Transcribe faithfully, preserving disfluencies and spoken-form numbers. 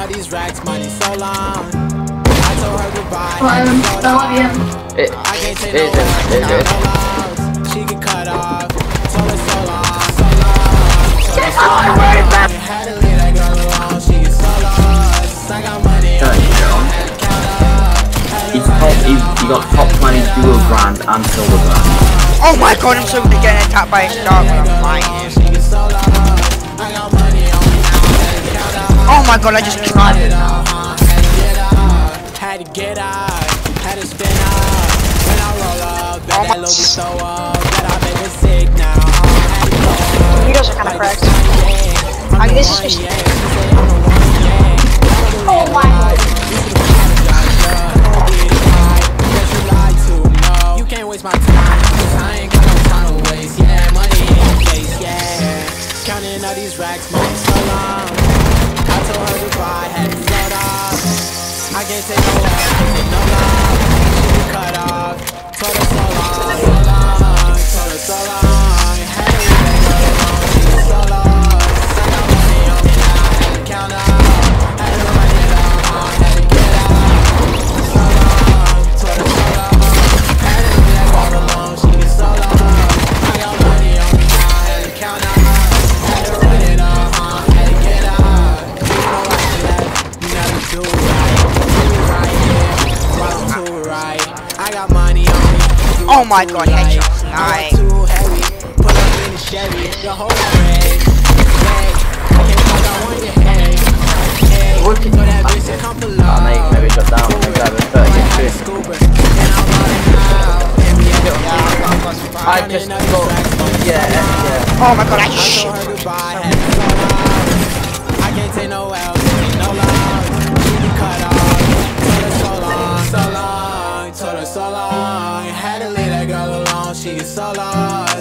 all these racks, money so long. I told her goodbye. Um, I love you. It, I can't take it, no it, it, it. loss. She get cut off. Told her so long, so long. So Get on the way back. had to leave that girl alone. She get so lost. I got money on me. I had to count up. He's top, he's, he got top twenty dual grand and silver grand. Oh my god, I'm so good at getting attacked by a shark when I'm flying. Oh my god, I just tried it. Had to get out, had to spin up. When I roll up, bet that low be so up. Bet I make it sick now. You guys are kind of cracked. I mean, this is just. Oh my god. You can't waste my time, cause I ain't got no time to waste. Yeah, money in your face, yeah. Counting all these racks, money so long. I told her goodbye, had to float off. I can't take no love, can't take no love. She was cut off. Told her so long, so long. Told her so long. Had to leave that girl alone, she was so lost. I got money on me now, had to count up. Had to run it up, had to get out. So long, told her so long. Had to leave that girl alone, she was so lost. I got money on me now, had to count up. Had to run it up, had to get out. You know right and left, you never do right. I got money on me. Oh my god, headshot. Nice. Too heavy. Pull up in the Chevy. The whole red. I can't fuck out on your head. Hey, What did know you that pass bitch it? come for Oh, love. mate, maybe shut down. Maybe have a thirty Like game a scuba. And I'm running out. And we at the house. I just got, yeah, yeah. Oh my god, I I just told her shit. goodbye. Had to float off. I can't take no L. Take no love. She be cut off. Told her so long, so long. Told her so long. Had to leave that girl alone. She is so lost.